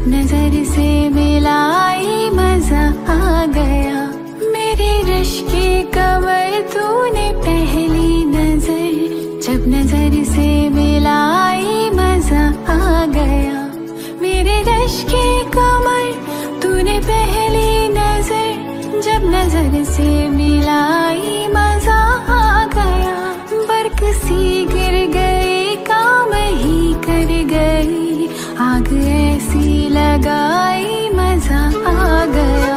जब नजर से मिलाई मजा आ गया। मेरे रश की कमर तूने पहली नजर, जब नजर से मिलाई मजा आ गया। मेरे रश की कमर तूने पहली नजर, जब नजर से मिलाई मजा आ गया। बरक सी गिर गई, काम ही कर गई, आग ऐसी लगाई मजा आ गया।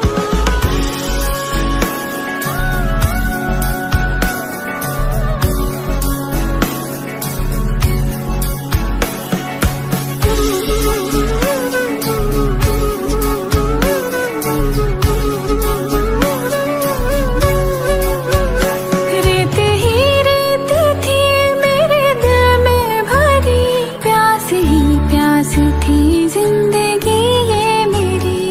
थी जिंदगी ये मेरी,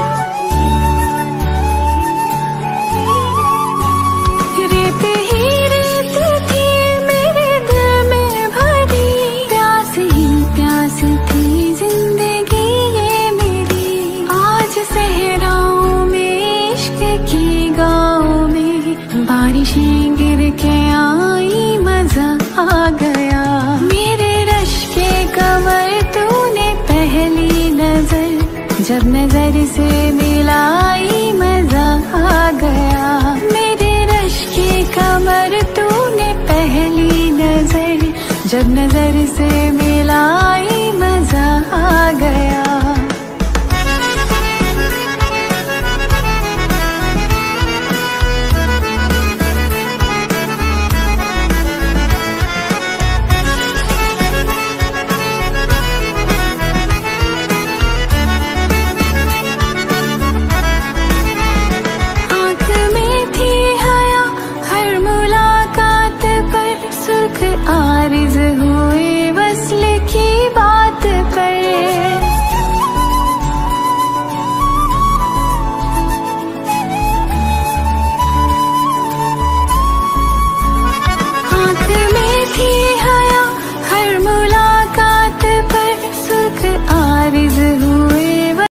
रेत ही रेत थी मेरे दिल में भरी, प्यास ही प्यास थी जिंदगी ये मेरी। आज सहराओं में इश्क की गाँव में बारिशें गिर के आई, मजा आ गया। मेरे रश के कमर पहली नजर, जब नजर से मिलाई मजा आ गया। मेरे रश की कमर तूने पहली नजर, जब नजर से मिलाई मजा आ गया।